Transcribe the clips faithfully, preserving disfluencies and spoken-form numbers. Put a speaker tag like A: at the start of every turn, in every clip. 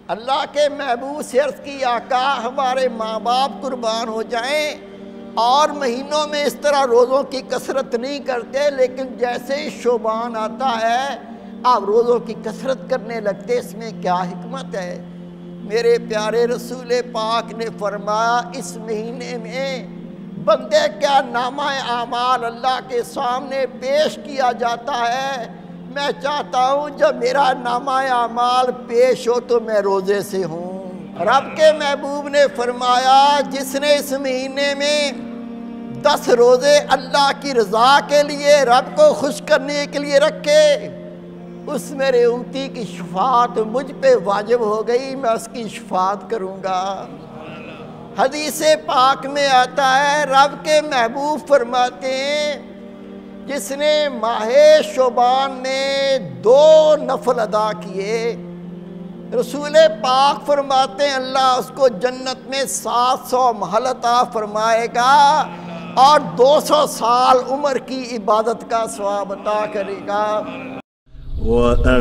A: अल्लाह के महबूब से अर्ज़ की आका हमारे माँ बाप कुर्बान हो जाएं और महीनों में इस तरह रोज़ों की कसरत नहीं करते, लेकिन जैसे ही शोबान आता है आप रोज़ों की कसरत करने लगते, इसमें क्या हिकमत है? मेरे प्यारे रसूल पाक ने फरमाया इस महीने में बंदे क्या नामा आमाल अल्लाह के सामने पेश किया जाता है। मैं चाहता हूँ जब मेरा नामा आमाल पेश हो तो मैं रोज़े से हूँ। रब के महबूब ने फरमाया जिसने इस महीने में दस रोज़े अल्लाह की रज़ा के लिए, रब को खुश करने के लिए रखे, उस मेरे उम्मती की शफाअत मुझ पे वाजिब हो गई, मैं उसकी शफाअत करूँगा। हदीस पाक में आता है रब के महबूब फरमाते हैं जिसने माहे शोबान में दो नफल अदा किए, रसूल पाक फरमाते हैं अल्लाह उसको जन्नत में सात सौ महल अता फरमाएगा और दो सौ साल उम्र की इबादत का सवाब अता करेगा।
B: वअम्मा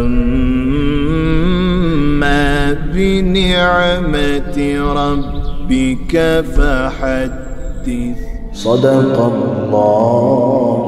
B: बिनिअमति रब्बिका फहद्दिस। सदक़ल्लाह।